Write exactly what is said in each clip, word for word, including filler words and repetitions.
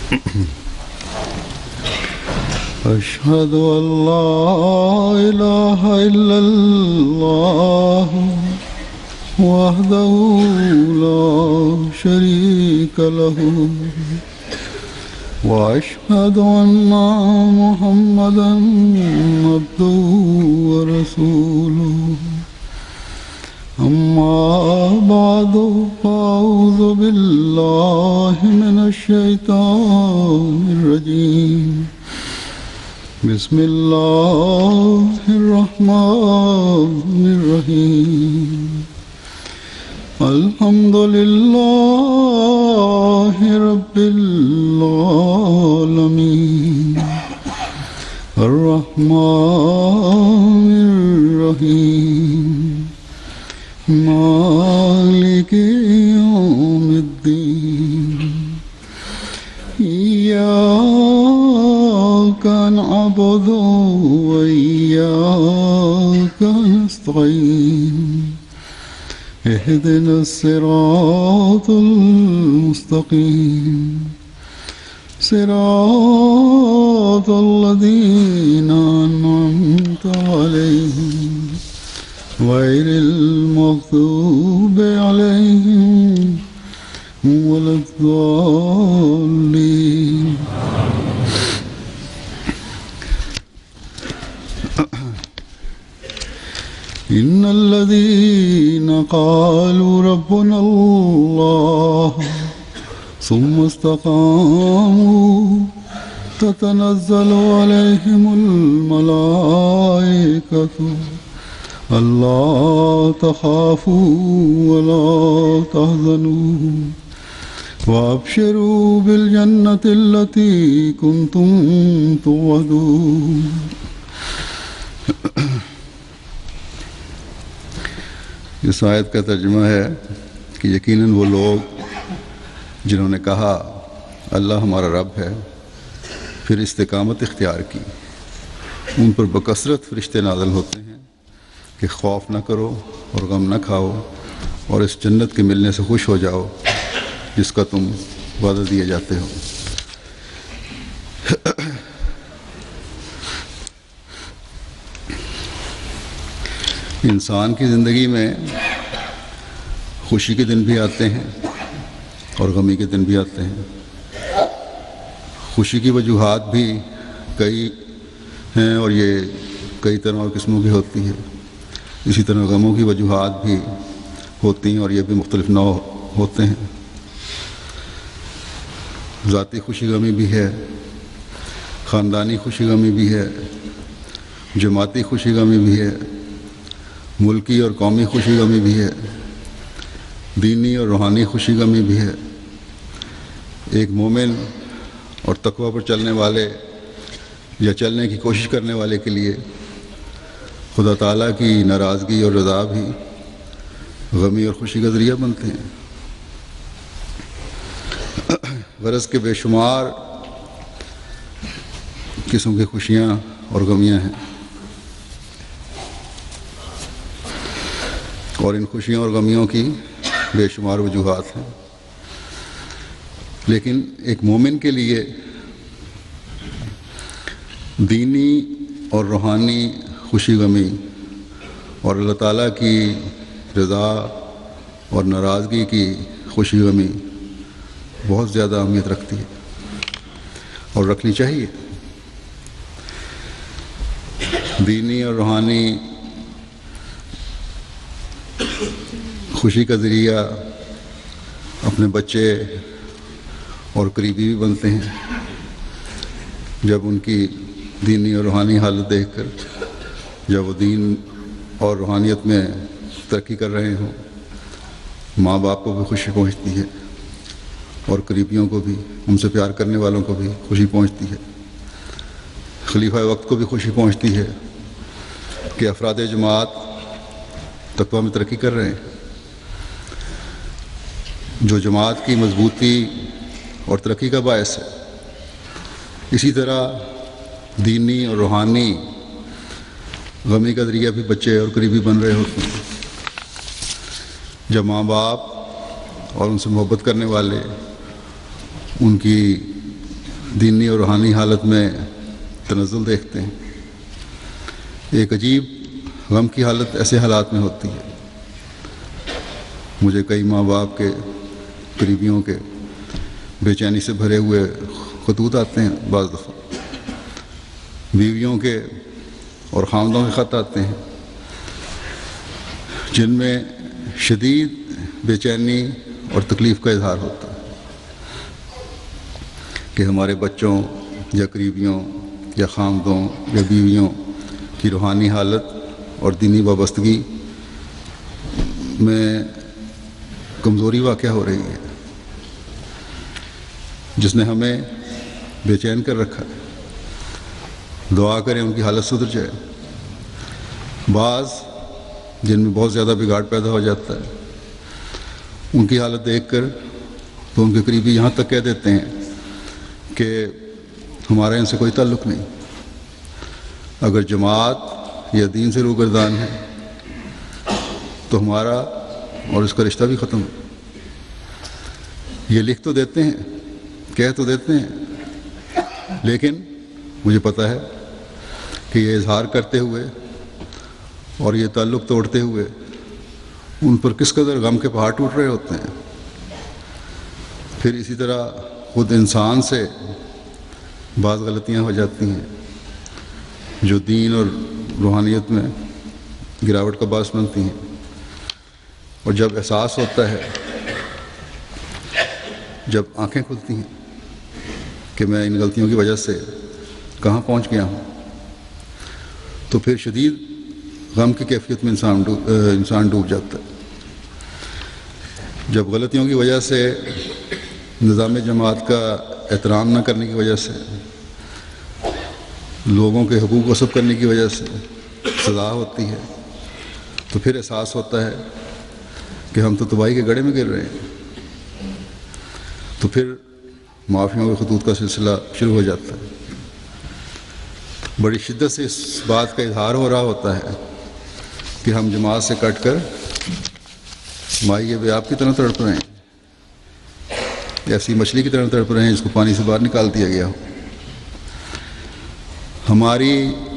أشهد أن لا إله إلا الله وحده لا شريك له وأشهد أن محمدا عبده ورسوله أما بعد فأعوذ بالله من الشيطان الرجيم بسم الله الرحمن الرحيم الحمد لله رب العالمين الرحمن الرحيم مالك يوم الدين إياك نعبد وإياك نستعين اهدنا الصراط المستقيم صراط الذين أنعمت عليهم غير المغضوب عليهم ولا الضالين. إن الذين قالوا ربنا الله ثم استقاموا تتنزل عليهم الملائكة ألا تخافوا ولا تحزنوا وأبشروا بالجنة التي كنتم توعدون. اس آیت کا ترجمہ ہے کہ یقیناً وہ لوگ جنہوں نے کہا اللہ ہمارا رب ہے پھر استقامت اختیار کی، ان پر بکثرت فرشتے نازل ہوتے ہیں کہ خوف نہ کرو اور غم نہ کھاؤ اور اس جنت کے ملنے سے خوش ہو جاؤ جس کا تم وعدہ دیے جاتے ہو۔ انسان کی زندگی میں خوشی کے دن بھی آتے ہیں اور غمی کے دن بھی آتے ہیں۔ خوشی کی وجوہات بھی کئی ہیں اور یہ کئی طرح اور قسموں کی ہوتی ہے، اسی طرح غموں کی وجوہات بھی ہوتی ہیں اور یہ بھی مختلف نوع ہوتے ہیں۔ ذاتی خوشی غمی بھی ہے، خاندانی خوشی غمی بھی ہے، جماعتی خوشی غمی بھی ہے، ملکی اور قومی خوشی غمی بھی ہے، دینی اور روحانی خوشی غمی بھی ہے۔ ایک مومن اور تقوی پر چلنے والے یا چلنے کی کوشش کرنے والے کے لیے خدا تعالیٰ کی ناراضگی اور رضا بھی غمی اور خوشی کا ذریعہ بنتے ہیں۔ غرض کے بے شمار قسم کی خوشیاں اور غمیاں ہیں، اور ان خوشیوں اور غمیوں کی بے شمار وجوہات ہیں، لیکن ایک مومن کے لیے دینی اور روحانی خوشی غمی اور اللہ تعالیٰ کی رضا اور ناراضگی کی خوشی غمی بہت زیادہ اہمیت رکھتی ہے اور رکھنی چاہیے۔ دینی اور روحانی خوشی کا ذریعہ اپنے بچے اور قریبی بھی بنتے ہیں جب ان کی دینی اور روحانی حالت دیکھ کر، جب وہ دین اور روحانیت میں ترقی کر رہے ہوں، ماں باپ کو بھی خوشی پہنچتی ہے اور قریبیوں کو بھی، ان سے پیار کرنے والوں کو بھی خوشی پہنچتی ہے۔ خلیفہ وقت کو بھی خوشی پہنچتی ہے کہ افراد جماعت تقویٰ میں ترقی کر رہے ہیں۔ جو جماعت کی مضبوطی اور ترقی کا باعث ہے، اسی طرح دینی اور روحانی غمی کا ذریعہ بھی بچے اور قریبی بن رہے ہوتے ہیں۔ جب ماں باپ اور ان سے محبت کرنے والے ان کی دینی اور روحانی حالت میں تنزل دیکھتے ہیں۔ ایک عجیب غم کی حالت ایسے حالات میں ہوتی ہے۔ مجھے کئی ماں باپ کے، قریبیوں کے بے چینی سے بھرے ہوئے خطوط آتے ہیں، بعض دفعہ بیویوں کے اور خاندوں کے خط آتے ہیں، جن میں شدید بے چینی اور تکلیف کا اظہار ہوتا ہے کہ ہمارے بچوں یا قریبیوں یا خاندوں یا بیویوں کی روحانی حالت اور دینی وابستگی میں کمزوری واقع ہو رہی ہے، جس نے ہمیں بے چین کر رکھا ہے۔ دعا کریں ان کی حالت سدھر جائے۔ بعض جن میں بہت زیادہ بگاڑ پیدا ہو جاتا ہے، ان کی حالت دیکھ کر تو ان کے قریبی یہاں تک کہہ دیتے ہیں کہ ہمارا ان سے کوئی تعلق نہیں، اگر جماعت یا دین سے روگردان ہے تو ہمارا اور اس کا رشتہ بھی ختم ہے۔ یہ لکھ تو دیتے ہیں، کہہ تو دیتے ہیں، لیکن مجھے پتہ ہے کہ یہ اظہار کرتے ہوئے اور یہ تعلق توڑتے ہوئے ان پر کس قدر غم کے پہاڑ ٹوٹ رہے ہوتے ہیں۔ پھر اسی طرح خود انسان سے بعض غلطیاں ہو جاتی ہیں جو دین اور روحانیت میں گراوٹ کا باعث بنتی ہیں، اور جب احساس ہوتا ہے، جب آنکھیں کھلتی ہیں کہ میں ان غلطیوں کی وجہ سے کہاں پہنچ گیا ہوں، تو پھر شدید غم کی کیفیت میں انسان ڈوب انسان ڈوب جاتا ہے۔ جب غلطیوں کی وجہ سے، نظام جماعت کا احترام نہ کرنے کی وجہ سے، لوگوں کے حقوق غصب کرنے کی وجہ سے سزا ہوتی ہے، تو پھر احساس ہوتا ہے کہ ہم تو تباہی کے گڑھے میں گر رہے ہیں۔ تو پھر معافیوں کے خطوط کا سلسلہ شروع ہو جاتا ہے۔ بڑی شدت سے اس بات کا اظہار ہو رہا ہوتا ہے کہ ہم جماعت سے کٹ کر مائی بے آپ کی طرح تڑپ رہے ہیں، ایسی مچھلی کی طرح تڑپ رہے ہیں جس کو پانی سے باہر نکال دیا گیا ہو۔ ہماری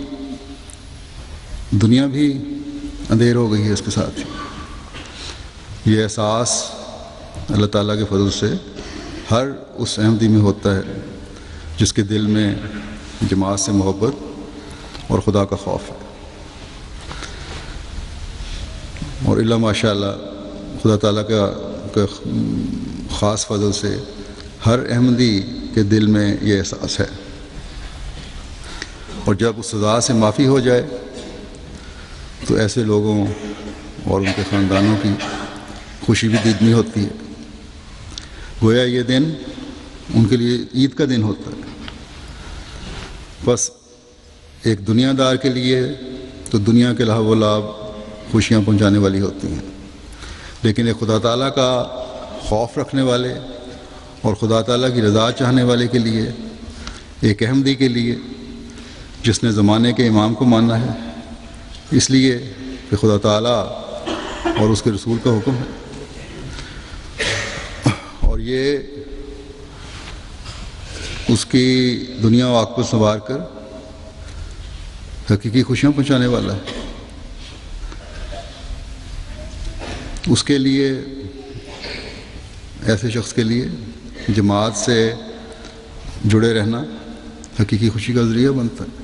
دنیا بھی اندھیر ہو گئی ہے اس کے ساتھ۔ یہ احساس اللہ تعالیٰ کے فضل سے ہر اس احمدی میں ہوتا ہے جس کے دل میں جماعت سے محبت اور خدا کا خوف ہے۔ اور اللہ ماشاء اللہ خدا تعالیٰ کا خاص فضل سے ہر احمدی کے دل میں یہ احساس ہے، اور جب اس سزا سے معافی ہو جائے تو ایسے لوگوں اور ان کے خاندانوں کی خوشی بھی دیدنی ہوتی ہے۔ گویا یہ دن ان کے لیے عید کا دن ہوتا ہے۔ بس ایک دنیا دار کے لیے تو دنیا کے لہو و لعب خوشیاں پہنچانے والی ہوتی ہیں، لیکن ایک خدا تعالیٰ کا خوف رکھنے والے اور خدا تعالیٰ کی رضا چاہنے والے کے لیے، ایک احمدی کے لیے جس نے زمانے کے امام کو ماننا ہے اس لیے کہ خدا تعالیٰ اور اس کے رسول کا حکم ہے، اور یہ اس کی دنیا و عاقبت سنوار کر حقیقی خوشیاں پہنچانے والا ہے، اس کے لیے، ایسے شخص کے لیے جماعت سے جڑے رہنا حقیقی خوشی کا ذریعہ بنتا ہے۔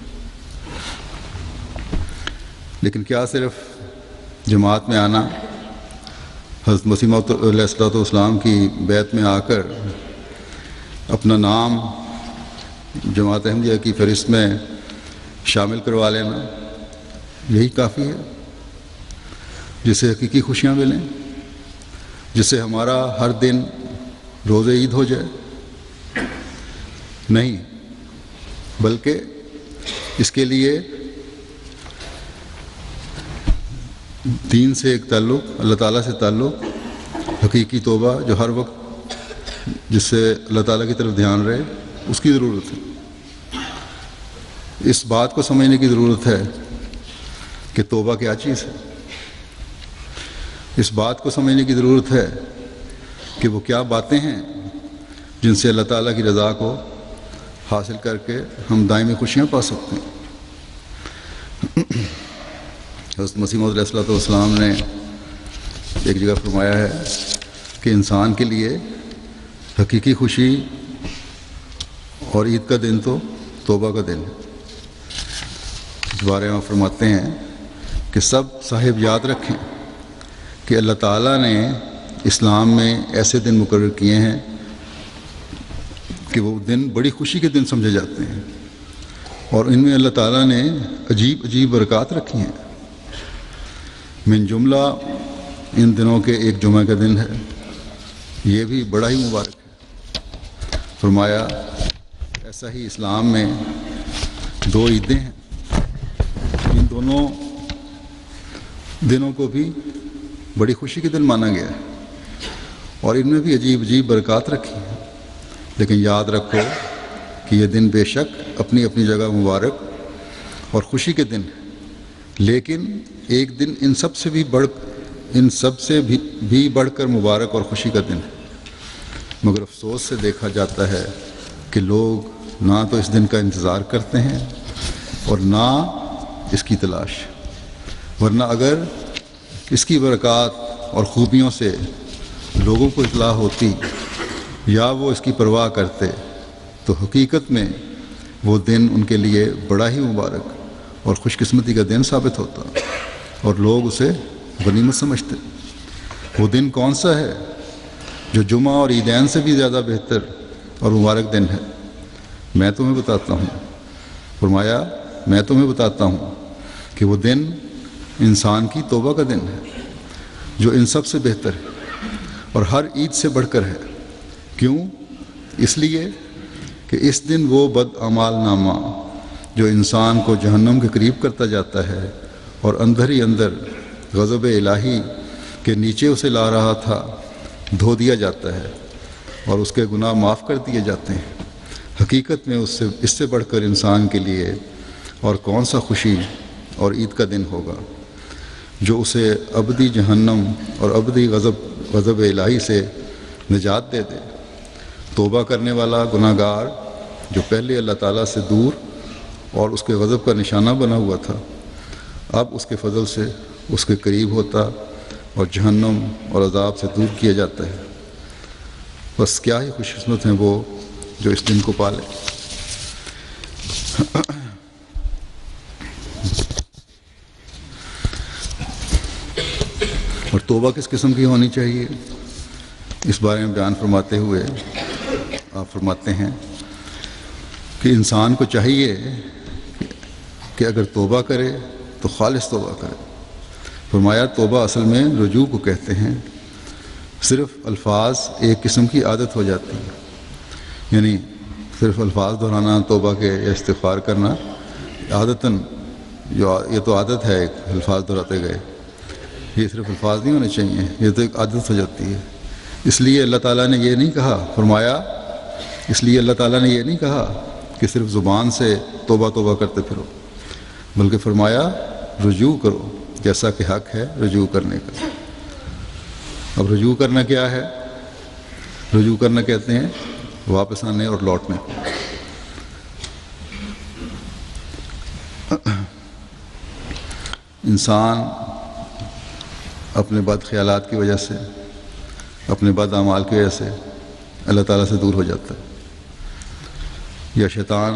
لیکن کیا صرف جماعت میں آنا، حضرت مسیح موعود علیہ الصلوۃ والسلام کی بیعت میں آ کر اپنا نام جماعت احمدیہ کی فہرست میں شامل کروا لینا، یہی کافی ہے جس سے حقیقی خوشیاں ملیں، جس سے ہمارا ہر دن روز عید ہو جائے؟ نہیں، بلکہ اس کے لیے دین سے ایک تعلق، اللہ تعالیٰ سے تعلق، حقیقی توبہ جو ہر وقت جس سے اللہ تعالیٰ کی طرف دھیان رہے، اس کی ضرورت ہے۔ اس بات کو سمجھنے کی ضرورت ہے کہ توبہ کیا چیز ہے۔ اس بات کو سمجھنے کی ضرورت ہے کہ وہ کیا باتیں ہیں جن سے اللہ تعالیٰ کی رضا کو حاصل کر کے ہم دائمی خوشیاں پا سکتے ہیں۔ حضرت مسیح موعود علیہ الصلوۃ والسلام نے ایک جگہ فرمایا ہے کہ انسان کے لیے حقیقی خوشی اور عید کا دن تو توبہ کا دن ہے۔ اس بارے میں فرماتے ہیں کہ سب صاحب یاد رکھیں کہ اللہ تعالیٰ نے اسلام میں ایسے دن مقرر کیے ہیں کہ وہ دن بڑی خوشی کے دن سمجھے جاتے ہیں، اور ان میں اللہ تعالیٰ نے عجیب عجیب برکات رکھی ہیں۔ من جملہ ان دنوں کے ایک جمعہ کا دن ہے، یہ بھی بڑا ہی مبارک ہے۔ فرمایا ایسا ہی اسلام میں دو عیدیں ہیں، ان دونوں دنوں کو بھی بڑی خوشی کے دن مانا گیا ہے، اور ان میں بھی عجیب عجیب برکات رکھی ہیں۔ لیکن یاد رکھو کہ یہ دن بے شک اپنی اپنی جگہ مبارک اور خوشی کے دن ہے، لیکن ایک دن ان سب سے بھی بڑھ ان سب سے بھی بھی بڑھ کر مبارک اور خوشی کا دن ہے۔ مگر افسوس سے دیکھا جاتا ہے کہ لوگ نہ تو اس دن کا انتظار کرتے ہیں اور نہ اس کی تلاش، ورنہ اگر اس کی برکات اور خوبیوں سے لوگوں کو اطلاع ہوتی یا وہ اس کی پرواہ کرتے تو حقیقت میں وہ دن ان کے لیے بڑا ہی مبارک اور خوش قسمتی کا دن ثابت ہوتا، اور لوگ اسے غنیمت سمجھتے۔ وہ دن کون سا ہے جو جمعہ اور عیدین سے بھی زیادہ بہتر اور مبارک دن ہے؟ میں تمہیں بتاتا ہوں۔ فرمایا میں تمہیں بتاتا ہوں کہ وہ دن انسان کی توبہ کا دن ہے، جو ان سب سے بہتر ہے اور ہر عید سے بڑھ کر ہے۔ کیوں؟ اس لیے کہ اس دن وہ بد اعمال نامہ جو انسان کو جہنم کے قریب کرتا جاتا ہے اور اندر ہی اندر غضب الہی کے نیچے اسے لا رہا تھا، دھو دیا جاتا ہے اور اس کے گناہ معاف کر دیے جاتے ہیں۔ حقیقت میں اس سے اس سے بڑھ کر انسان کے لیے اور کون سا خوشی اور عید کا دن ہوگا جو اسے ابدی جہنم اور ابدی غضب غضب الہی سے نجات دے دے۔ توبہ کرنے والا گناہ گار جو پہلے اللہ تعالیٰ سے دور اور اس کے غضب کا نشانہ بنا ہوا تھا، اب اس کے فضل سے اس کے قریب ہوتا اور جہنم اور عذاب سے دور کیا جاتا ہے۔ بس کیا ہی خوش قسمت ہیں وہ جو اس دن کو پالے۔ اور توبہ کس قسم کی ہونی چاہیے، اس بارے میں بیان فرماتے ہوئے آپ فرماتے ہیں کہ انسان کو چاہیے کہ اگر توبہ کرے تو خالص توبہ کرے۔ فرمایا توبہ اصل میں رجوع کو کہتے ہیں، صرف الفاظ ایک قسم کی عادت ہو جاتی ہے، یعنی صرف الفاظ دہرانا توبہ کے یا استغفار کرنا عادتاً، جو یہ تو عادت ہے، ایک الفاظ دہراتے گئے، یہ صرف الفاظ نہیں ہونے چاہیے، یہ تو ایک عادت ہو جاتی ہے۔ اس لیے اللہ تعالیٰ نے یہ نہیں کہا، فرمایا اس لیے اللہ تعالیٰ نے یہ نہیں کہا کہ صرف زبان سے توبہ توبہ کرتے پھرو، بلکہ فرمایا رجوع کرو، جیسا کہ حق ہے رجوع کرنے کا۔ اب رجوع کرنا کیا ہے؟ رجوع کرنا کہتے ہیں واپس آنے اور لوٹنے کو۔ انسان اپنے بد خیالات کی وجہ سے، اپنے بد اعمال کی وجہ سے اللہ تعالیٰ سے دور ہو جاتا ہے، یا شیطان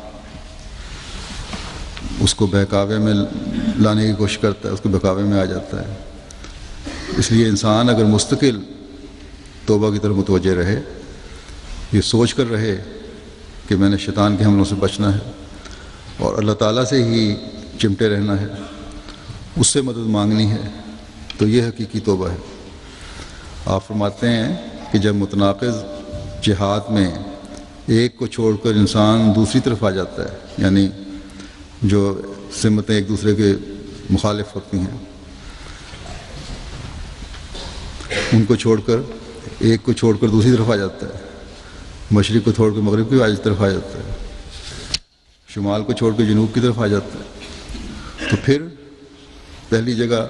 اس کو بہکاوے میں لانے کی کوشش کرتا ہے، اس کو بہکاوے میں آ جاتا ہے۔ اس لیے انسان اگر مستقل توبہ کی طرف متوجہ رہے، یہ سوچ کر رہے کہ میں نے شیطان کے حملوں سے بچنا ہے اور اللہ تعالیٰ سے ہی چمٹے رہنا ہے، اس سے مدد مانگنی ہے، تو یہ حقیقی توبہ ہے۔ آپ فرماتے ہیں کہ جب متناقض جہاد میں ایک کو چھوڑ کر انسان دوسری طرف آ جاتا ہے، یعنی جو سمتیں ایک دوسرے کے مخالف ہوتی ہیں، ان کو چھوڑ کر ایک کو چھوڑ کر دوسری طرف آ جاتا ہے، مشرق کو چھوڑ کر مغرب کی طرف آ جاتا ہے، شمال کو چھوڑ کر جنوب کی طرف آ جاتا ہے، تو پھر پہلی جگہ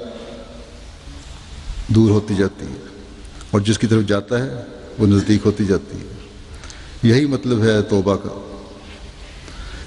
دور ہوتی جاتی ہے اور جس کی طرف جاتا ہے وہ نزدیک ہوتی جاتی ہے۔ یہی مطلب ہے توبہ کا،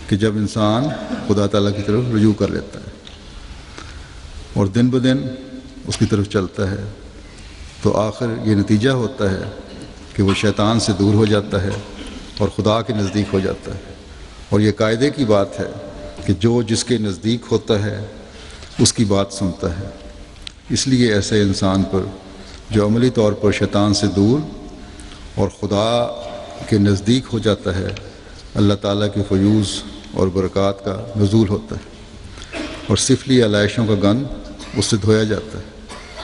کہ جب انسان خدا تعالیٰ کی طرف رجوع کر لیتا ہے اور دن بدن اس کی طرف چلتا ہے، تو آخر یہ نتیجہ ہوتا ہے کہ وہ شیطان سے دور ہو جاتا ہے اور خدا کے نزدیک ہو جاتا ہے۔ اور یہ قاعدے کی بات ہے کہ جو جس کے نزدیک ہوتا ہے اس کی بات سنتا ہے۔ اس لیے ایسے انسان پر جو عملی طور پر شیطان سے دور اور خدا کے نزدیک ہو جاتا ہے، اللہ تعالیٰ کے فیوز اور برکات کا نزول ہوتا ہے اور سفلی علائشوں کا گند اس سے دھویا جاتا ہے۔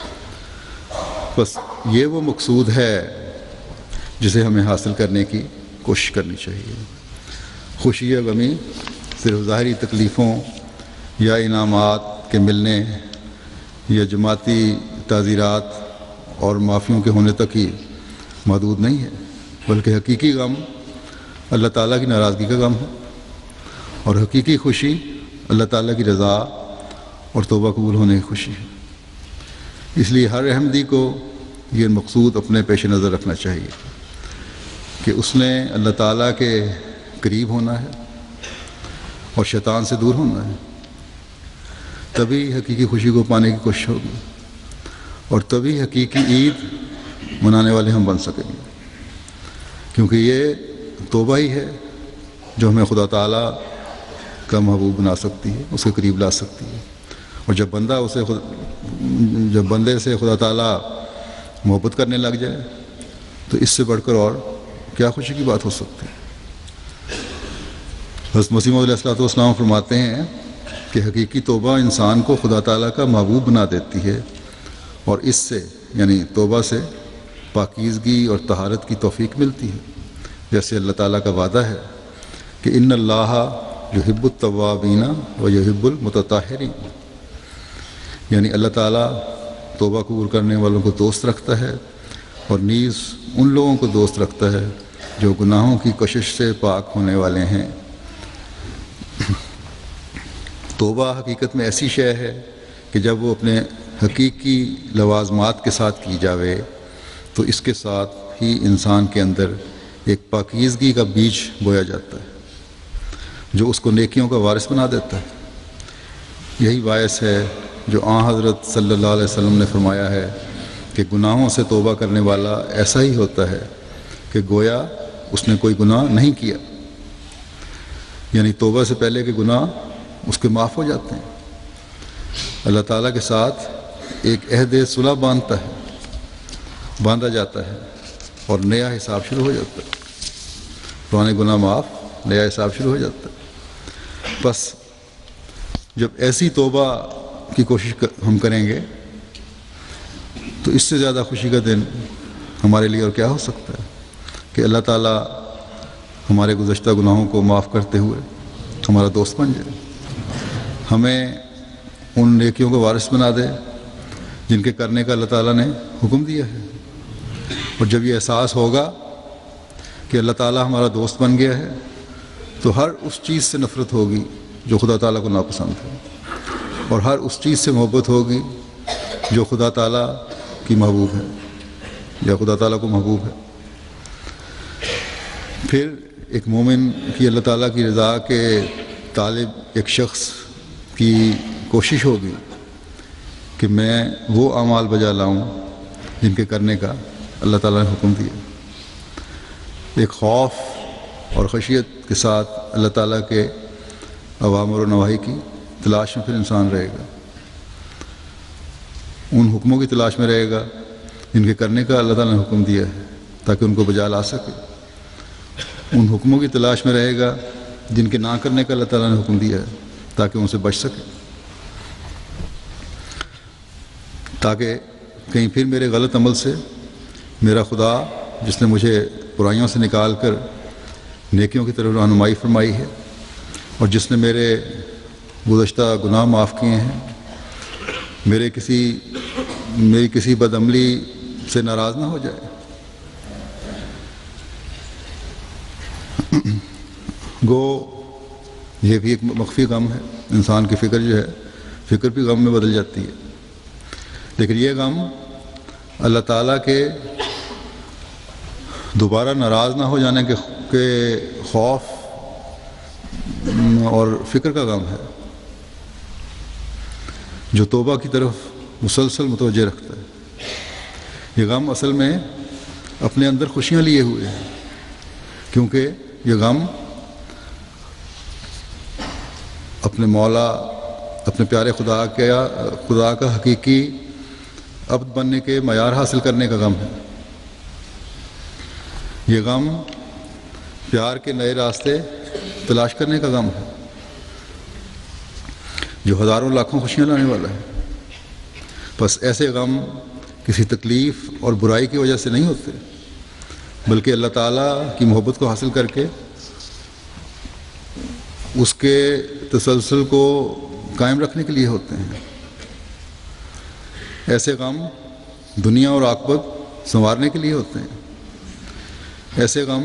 بس یہ وہ مقصود ہے جسے ہمیں حاصل کرنے کی کوشش کرنی چاہیے۔ خوشی یا غمی صرف ظاہری تکلیفوں یا انعامات کے ملنے یا جماعتی تعزیرات اور معافیوں کے ہونے تک ہی محدود نہیں ہے، بلکہ حقیقی غم اللہ تعالیٰ کی ناراضگی کا غم ہے، اور حقیقی خوشی اللہ تعالیٰ کی رضا اور توبہ قبول ہونے کی خوشی ہے۔ اس لیے ہر احمدی کو یہ مقصود اپنے پیش نظر رکھنا چاہیے کہ اس نے اللہ تعالیٰ کے قریب ہونا ہے اور شیطان سے دور ہونا ہے، تبھی حقیقی خوشی کو پانے کی کوشش ہوگی، اور تبھی حقیقی عید منانے والے ہم بن سکیں گے، کیونکہ یہ توبہ ہی ہے جو ہمیں خدا تعالیٰ کا محبوب بنا سکتی ہے، اس کے قریب لا سکتی ہے۔ اور جب بندہ اسے خود جب بندے سے خدا تعالیٰ محبت کرنے لگ جائے تو اس سے بڑھ کر اور کیا خوشی کی بات ہو سکتی ہے۔ حضرت مسیح موعود علیہ الصلوۃ والسلام فرماتے ہیں کہ حقیقی توبہ انسان کو خدا تعالیٰ کا محبوب بنا دیتی ہے، اور اس سے یعنی توبہ سے پاکیزگی اور طہارت کی توفیق ملتی ہے، جیسے اللہ تعالیٰ کا وعدہ ہے کہ ان اللہ یحب التوابین و یحب المتطہرین، یعنی اللہ تعالیٰ توبہ قبول کرنے والوں کو دوست رکھتا ہے اور نیز ان لوگوں کو دوست رکھتا ہے جو گناہوں کی کشش سے پاک ہونے والے ہیں۔ توبہ حقیقت میں ایسی شے ہے کہ جب وہ اپنے حقیقی لوازمات کے ساتھ کی جاوے تو اس کے ساتھ ہی انسان کے اندر ایک پاکیزگی کا بیج بویا جاتا ہے جو اس کو نیکیوں کا وارث بنا دیتا ہے۔ یہی باعث ہے جو آن حضرت صلی اللہ علیہ وسلم نے فرمایا ہے کہ گناہوں سے توبہ کرنے والا ایسا ہی ہوتا ہے کہ گویا اس نے کوئی گناہ نہیں کیا، یعنی توبہ سے پہلے کے گناہ اس کے معاف ہو جاتے ہیں۔ اللہ تعالیٰ کے ساتھ ایک عہد صلح باندھتا ہے باندھا جاتا ہے اور نیا حساب شروع ہو جاتا ہے، پرانے گناہ معاف، نیا حساب شروع ہو جاتا ہے۔ بس جب ایسی توبہ کی کوشش ہم کریں گے تو اس سے زیادہ خوشی کا دن ہمارے لیے اور کیا ہو سکتا ہے کہ اللہ تعالیٰ ہمارے گزشتہ گناہوں کو معاف کرتے ہوئے ہمارا دوست بن جائے، ہمیں ان نیکیوں کو وارث بنا دے جن کے کرنے کا اللہ تعالیٰ نے حکم دیا ہے۔ اور جب یہ احساس ہوگا کہ اللہ تعالیٰ ہمارا دوست بن گیا ہے تو ہر اس چیز سے نفرت ہوگی جو خدا تعالیٰ کو ناپسند ہے، اور ہر اس چیز سے محبت ہوگی جو خدا تعالیٰ کی محبوب ہے یا خدا تعالیٰ کو محبوب ہے۔ پھر ایک مومن کی اللہ تعالیٰ کی رضا کے طالب ایک شخص کی کوشش ہوگی کہ میں وہ اعمال بجا لاؤں جن کے کرنے کا اللہ تعالیٰ نے حکم دیا۔ ایک خوف اور خشیت کے ساتھ اللہ تعالیٰ کے اوامر و نواہی کی تلاش میں پھر انسان رہے گا، ان حکموں کی تلاش میں رہے گا جن کے کرنے کا اللہ تعالیٰ نے حکم دیا ہے تاکہ ان کو بجا لا سکے، ان حکموں کی تلاش میں رہے گا جن کے نہ کرنے کا اللہ تعالیٰ نے حکم دیا ہے تاکہ ان سے بچ سکے، تاکہ کہیں پھر میرے غلط عمل سے میرا خدا جس نے مجھے برائیوں سے نکال کر نیکیوں کی طرف رہنمائی فرمائی ہے اور جس نے میرے گزشتہ گناہ معاف کیے ہیں، میرے کسی میری کسی بدعملی سے ناراض نہ ہو جائے۔ گو یہ بھی ایک مخفی غم ہے، انسان کی فکر جو ہے فکر بھی غم میں بدل جاتی ہے، لیکن یہ غم اللہ تعالیٰ کے دوبارہ ناراض نہ ہو جانے کے کے خوف اور فکر کا غم ہے جو توبہ کی طرف مسلسل متوجہ رکھتا ہے۔ یہ غم اصل میں اپنے اندر خوشیاں لیے ہوئے ہیں، کیونکہ یہ غم اپنے مولا، اپنے پیارے خدا کے خدا کا حقیقی عبد بننے کے معیار حاصل کرنے کا غم ہے۔ یہ غم پیار کے نئے راستے تلاش کرنے کا غم ہے جو ہزاروں لاکھوں خوشیاں لانے والا ہے۔ بس ایسے غم کسی تکلیف اور برائی کی وجہ سے نہیں ہوتے، بلکہ اللہ تعالیٰ کی محبت کو حاصل کر کے اس کے تسلسل کو قائم رکھنے کے لیے ہوتے ہیں۔ ایسے غم دنیا اور عاقبت سنوارنے کے لیے ہوتے ہیں۔ ایسے غم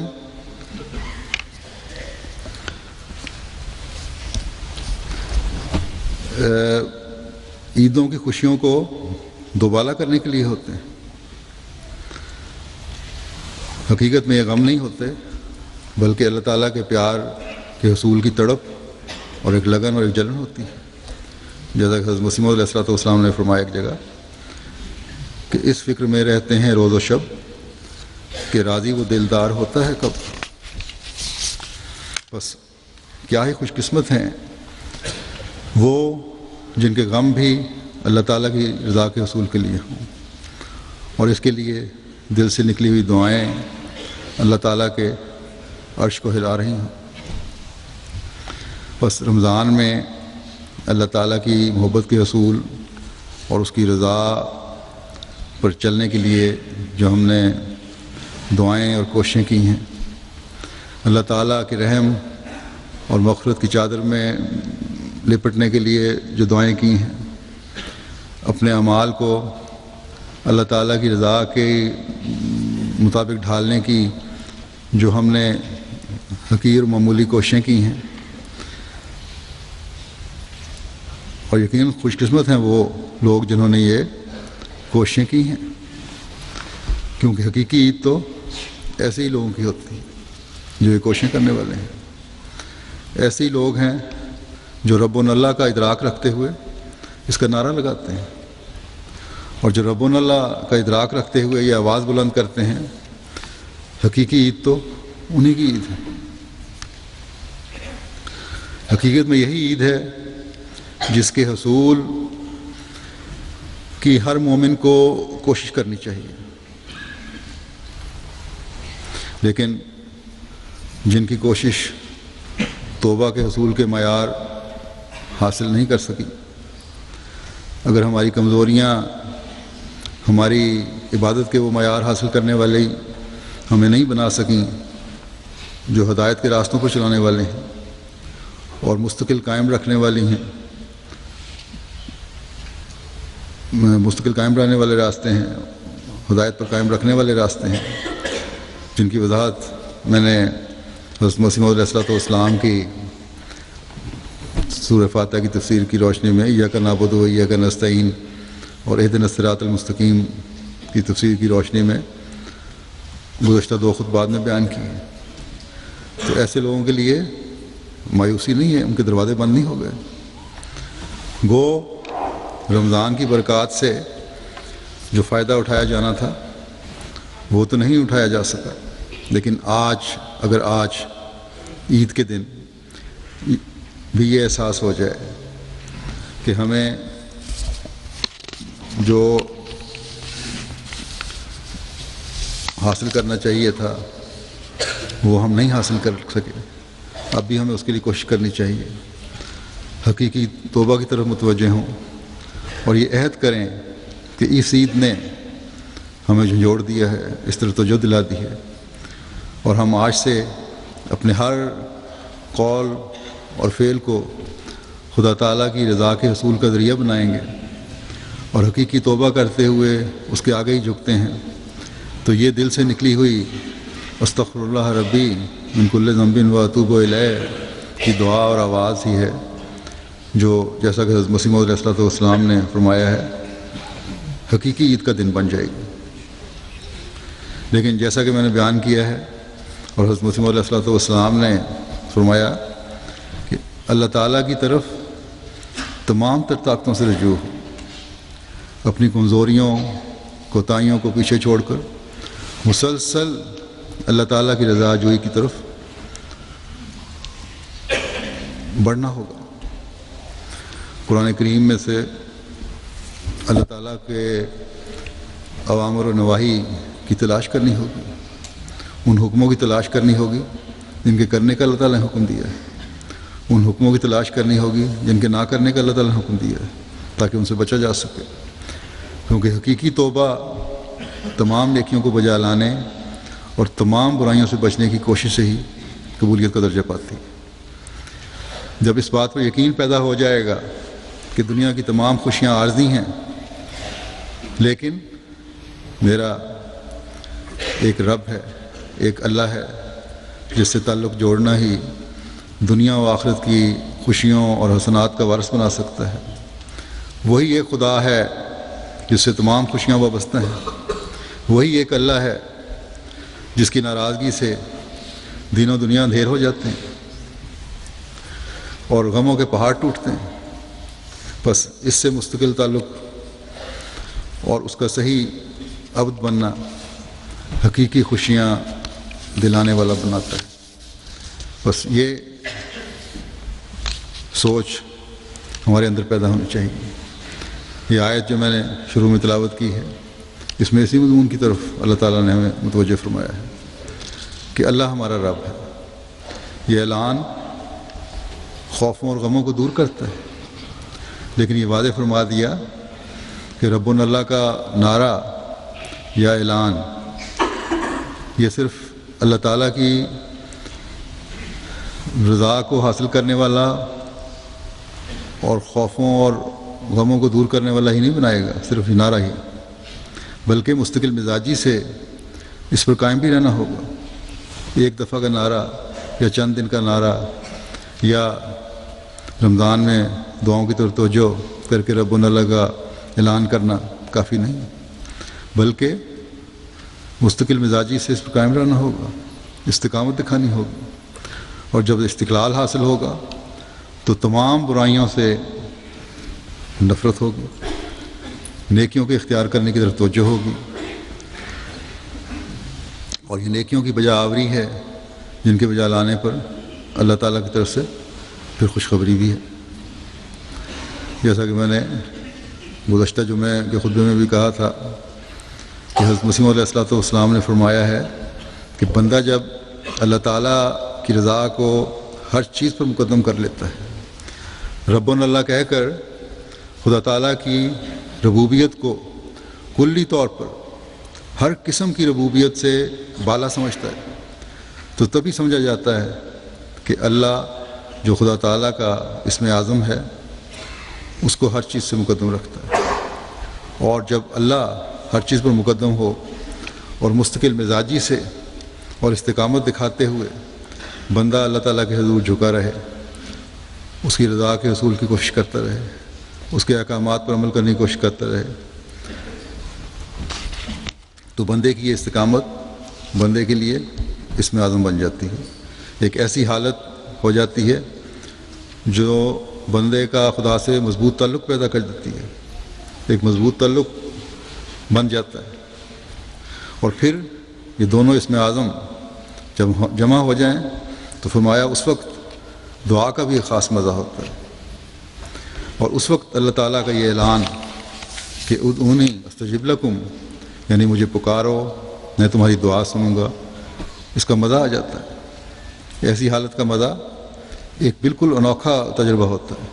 عیدوں کی خوشیوں کو دوبالا کرنے کے لیے ہوتے ہیں۔ حقیقت میں یہ غم نہیں ہوتے، بلکہ اللہ تعالیٰ کے پیار کے حصول کی تڑپ اور ایک لگن اور ایک جلن ہوتی ہے، جیسا کہ حضرت مسیح موعود علیہ الصلوۃ والسلام نے فرمایا ایک جگہ کہ اس فکر میں رہتے ہیں روز و شب کہ راضی وہ دلدار ہوتا ہے کب۔ بس کیا ہی خوش قسمت ہیں وہ جن کے غم بھی اللہ تعالیٰ کی رضا کے حصول کے لیے ہوں، اور اس کے لیے دل سے نکلی ہوئی دعائیں اللہ تعالیٰ کے عرش کو ہلا رہی ہوں۔ بس رمضان میں اللہ تعالیٰ کی محبت کے حصول اور اس کی رضا پر چلنے کے لیے جو ہم نے دعائیں اور کوششیں کی ہیں، اللہ تعالیٰ کے رحم اور مغفرت کی چادر میں لپٹنے کے لیے جو دعائیں کی ہیں، اپنے اعمال کو اللہ تعالیٰ کی رضا کے مطابق ڈھالنے کی جو ہم نے حقیر معمولی کوششیں کی ہیں، اور یقیناً خوش قسمت ہیں وہ لوگ جنہوں نے یہ کوششیں کی ہیں، کیونکہ حقیقی عید تو ایسے ہی لوگوں کی ہوتی ہے جو یہ کوششیں کرنے والے ہیں۔ ایسے ہی لوگ ہیں جو رب اللہ کا ادراک رکھتے ہوئے اس کا نعرہ لگاتے ہیں، اور جو رب اللہ کا ادراک رکھتے ہوئے یہ آواز بلند کرتے ہیں، حقیقی عید تو انہی کی عید ہے۔ حقیقت میں یہی عید ہے جس کے حصول کی ہر مومن کو کوشش کرنی چاہیے، لیکن جن کی کوشش توبہ کے حصول کے معیار حاصل نہیں کر سکی، اگر ہماری کمزوریاں ہماری عبادت کے وہ معیار حاصل کرنے والے ہمیں نہیں بنا سکیں جو ہدایت کے راستوں پر چلانے والے ہیں اور مستقل قائم رکھنے والی ہیں مستقل قائم رہنے والے راستے ہیں، ہدایت پر قائم رکھنے والے راستے ہیں، جن کی وضاحت میں نے حضرت مسیح موعود علیہ الصلوۃ والسلام کی سورہ فاتحہ کی تفسیر کی روشنی میں ایاک نعبد و ایاک نستعین اور اہدنا الصراط المستقیم کی تفسیر کی روشنی میں گزشتہ دو خطبات میں بیان کی ہے۔ تو ایسے لوگوں کے لیے مایوسی نہیں ہے، ان کے دروازے بند نہیں ہو گئے۔ گو رمضان کی برکات سے جو فائدہ اٹھایا جانا تھا وہ تو نہیں اٹھایا جا سکا، لیکن آج اگر آج عید کے دن بھی یہ احساس ہو جائے کہ ہمیں جو حاصل کرنا چاہیے تھا وہ ہم نہیں حاصل کر سکے، اب بھی ہمیں اس کے لیے کوشش کرنی چاہیے، حقیقی توبہ کی طرف متوجہ ہوں اور یہ عہد کریں کہ اس عید نے ہمیں جھنجھوڑ دیا ہے، اس طرح توجہ دلا دی ہے، اور ہم آج سے اپنے ہر قول اور فعل کو خدا تعالیٰ کی رضا کے حصول کا ذریعہ بنائیں گے اور حقیقی توبہ کرتے ہوئے اس کے آگے ہی جھکتے ہیں، تو یہ دل سے نکلی ہوئی استغفر اللہ ربی من کل ذنب و اتوب الیہ کی دعا اور آواز ہی ہے جو جیسا کہ حضرت مسیح موعود علیہ الصلوۃ والسلام نے فرمایا ہے حقیقی عید کا دن بن جائے گی۔ لیکن جیسا کہ میں نے بیان کیا ہے اور حضرت مسیح موعود علیہ الصلوۃ والسلام نے فرمایا اللہ تعالیٰ کی طرف تمام تر طاقتوں سے رجوع ہو، اپنی کمزوریوں کوتاہیوں کو پیچھے چھوڑ کر مسلسل اللہ تعالیٰ کی رضا جوئی کی طرف بڑھنا ہوگا۔ قرآن کریم میں سے اللہ تعالیٰ کے اوامر و نواہی کی تلاش کرنی ہوگی، ان حکموں کی تلاش کرنی ہوگی جن کے کرنے کا اللہ تعالیٰ نے حکم دیا ہے، ان حکموں کی تلاش کرنی ہوگی جن کے نہ کرنے کا اللہ تعالیٰ نے حکم دیا ہے، تاکہ ان سے بچا جا سکے، کیونکہ حقیقی توبہ تمام نیکیوں کو بجا لانے اور تمام برائیوں سے بچنے کی کوشش سے ہی قبولیت کا درجہ پاتی ہے۔ جب اس بات پر یقین پیدا ہو جائے گا کہ دنیا کی تمام خوشیاں عارضی ہیں، لیکن میرا ایک رب ہے، ایک اللہ ہے جس سے تعلق جوڑنا ہی دنیا و آخرت کی خوشیوں اور حسنات کا وارث بنا سکتا ہے، وہی ایک خدا ہے جس سے تمام خوشیاں وابستہ ہیں، وہی ایک اللہ ہے جس کی ناراضگی سے دین و دنیا اندھیر ہو جاتے ہیں اور غموں کے پہاڑ ٹوٹتے ہیں۔ بس اس سے مستقل تعلق اور اس کا صحیح عبد بننا حقیقی خوشیاں دلانے والا بناتا ہے۔ بس یہ سوچ ہمارے اندر پیدا ہونی چاہیے۔ یہ آیت جو میں نے شروع میں تلاوت کی ہے، اس میں اسی مضمون کی طرف اللہ تعالیٰ نے ہمیں متوجہ فرمایا ہے کہ اللہ ہمارا رب ہے۔ یہ اعلان خوفوں اور غموں کو دور کرتا ہے، لیکن یہ واضح فرما دیا کہ رب اللہ کا نعرہ یا اعلان یہ صرف اللہ تعالیٰ کی رضا کو حاصل کرنے والا اور خوفوں اور غموں کو دور کرنے والا ہی نہیں بنائے گا، صرف یہ نعرہ ہی، بلکہ مستقل مزاجی سے اس پر قائم بھی رہنا ہوگا۔ ایک دفعہ کا نعرہ یا چند دن کا نعرہ یا رمضان میں دعاؤں کی طرف توجہ کر کے رب اللہ کا اعلان کرنا کافی نہیں، بلکہ مستقل مزاجی سے اس پر قائم رہنا ہوگا، استقامت دکھانی ہوگی، اور جب استقلال حاصل ہوگا تو تمام برائیوں سے نفرت ہوگی، نیکیوں کے اختیار کرنے کی طرف توجہ ہوگی، اور یہ نیکیوں کی بجا آوری ہے جن کے بجا لانے پر اللہ تعالیٰ کی طرف سے پھر خوشخبری بھی ہے۔ جیسا کہ میں نے گزشتہ جمعے کے خطبے میں بھی کہا تھا کہ حضرت مسیح علیہ الصلوۃ والسلام نے فرمایا ہے کہ بندہ جب اللہ تعالیٰ کی رضا کو ہر چیز پر مقدم کر لیتا ہے، رب اللہ کہہ کر خدا تعالیٰ کی ربوبیت کو کلی طور پر ہر قسم کی ربوبیت سے بالا سمجھتا ہے، تو تبھی سمجھا جاتا ہے کہ اللہ جو خدا تعالیٰ کا اسم اعظم ہے اس کو ہر چیز سے مقدم رکھتا ہے۔ اور جب اللہ ہر چیز پر مقدم ہو اور مستقل مزاجی سے اور استقامت دکھاتے ہوئے بندہ اللہ تعالیٰ کے حضور جھکا رہے، اس کی رضا کے حصول کی کوشش کرتا رہے، اس کے احکامات پر عمل کرنے کی کوشش کرتا رہے، تو بندے کی یہ استقامت بندے کے لیے اسم اعظم بن جاتی ہے، ایک ایسی حالت ہو جاتی ہے جو بندے کا خدا سے مضبوط تعلق پیدا کر دیتی ہے، ایک مضبوط تعلق بن جاتا ہے، اور پھر یہ دونوں اسم اعظم جب جمع ہو جائیں تو فرمایا اس وقت دعا کا بھی ایک خاص مزہ ہوتا ہے، اور اس وقت اللہ تعالیٰ کا یہ اعلان کہ ادعونی استجب لکم، یعنی مجھے پکارو میں تمہاری دعا سنوں گا، اس کا مزہ آ جاتا ہے۔ ایسی حالت کا مزہ ایک بالکل انوکھا تجربہ ہوتا ہے۔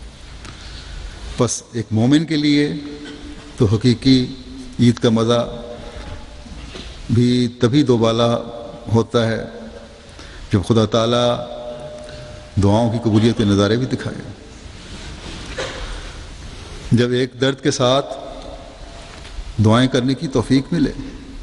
بس ایک مومن کے لیے تو حقیقی عید کا مزہ بھی تبھی دوبالا ہوتا ہے جب خدا تعالیٰ دعاؤں کی قبولیت کے نظارے بھی دکھائے، جب ایک درد کے ساتھ دعائیں کرنے کی توفیق ملے۔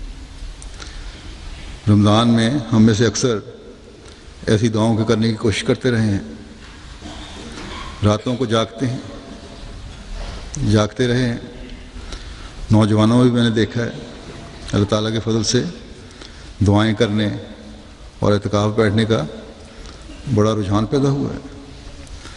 رمضان میں ہم میں سے اکثر ایسی دعاؤں کے کرنے کی کوشش کرتے رہے ہیں، راتوں کو جاگتے ہیں جاگتے رہے ہیں، نوجوانوں میں بھی میں نے دیکھا ہے اللہ تعالیٰ کے فضل سے دعائیں کرنے اور اعتکاف بیٹھنے کا بڑا رجحان پیدا ہوا ہے۔